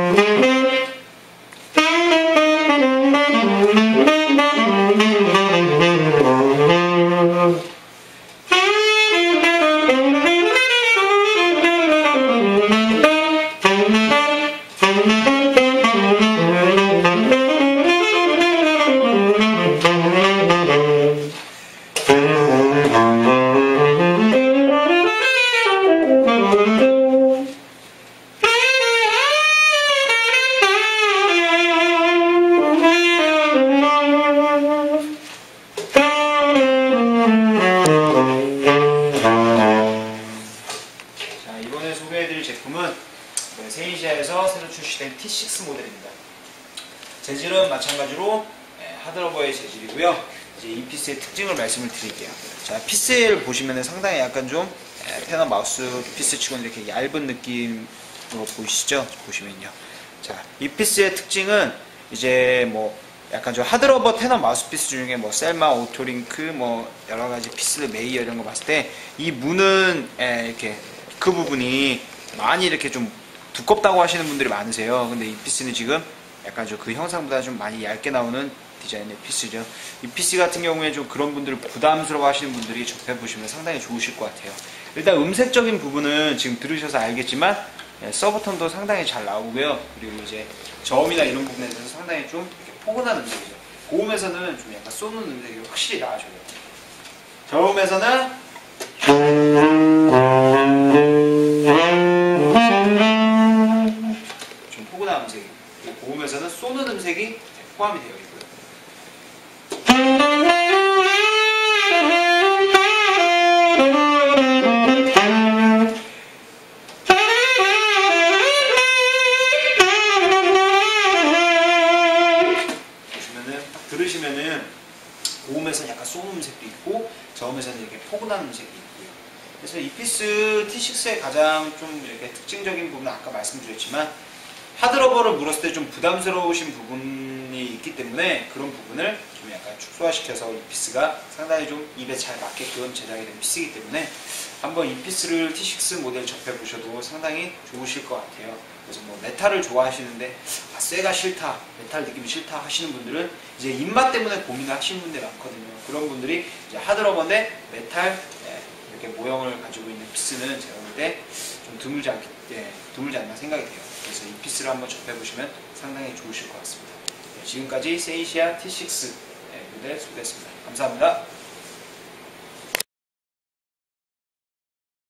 이번에 소개해드릴 제품은 세이시아에서 새로 출시된 T6 모델입니다. 재질은 마찬가지로 하드러버의 재질이고요. 이제 이 피스의 특징을 말씀을 드릴게요. 자, 피스를 보시면 상당히 약간 좀 테너 마우스 피스 치고는 이렇게 얇은 느낌으로 보이시죠? 보시면요. 자, 이 피스의 특징은 이제 뭐 약간 좀 하드러버 테너 마우스피스 중에 뭐 셀마, 오토링크, 뭐 여러가지 피스들 메이어 이런 거 봤을 때 이 문은 이렇게 그 부분이 많이 이렇게 좀 두껍다고 하시는 분들이 많으세요. 근데 이 피스는 지금 약간 좀 그 형상보다 좀 많이 얇게 나오는 디자인의 피스죠. 이 피스 같은 경우에 좀 그런 분들을 부담스러워 하시는 분들이 접해보시면 상당히 좋으실 것 같아요. 일단 음색적인 부분은 지금 들으셔서 알겠지만 서브톤도 상당히 잘 나오고요. 그리고 이제 저음이나 이런 부분에 대해서 상당히 좀 포근한 음색이죠. 고음에서는 좀 약간 쏘는 음색이 확실히 나아져요. 저음에서는 좀 포근한 음색이, 고음에서는 쏘는 음색이 포함이 되어 있고요. 들으시면은 고음에서는 약간 쏘는 음색도 있고 저음에서는 이렇게 포근한 음색이 있고요. 그래서 이 피스 T6의 가장 좀 이렇게 특징적인 부분은 아까 말씀드렸지만 하드러버를 물었을 때 좀 부담스러우신 부분이 있기 때문에 그런 부분을 좀 약간 축소화시켜서 이 피스가 상당히 좀 입에 잘 맞게끔 제작이 된 피스이기 때문에 한번 이 피스를 T6 모델 접해보셔도 상당히 좋으실 것 같아요. 그래서 뭐 메탈을 좋아하시는데 쇠가 싫다, 메탈 느낌이 싫다 하시는 분들은 이제 입맛 때문에 고민을 하시는 분들이 많거든요. 그런 분들이 이제 하드러버인데 메탈 이렇게 모형을 가지고 있는 피스는 제가 볼 때 좀 드물지 않나 생각이 돼요. 그래서 이 피스를 한번 접해보시면 상당히 좋으실 것 같습니다. 지금까지 세이시아 T6 모델 소개했습니다. 감사합니다.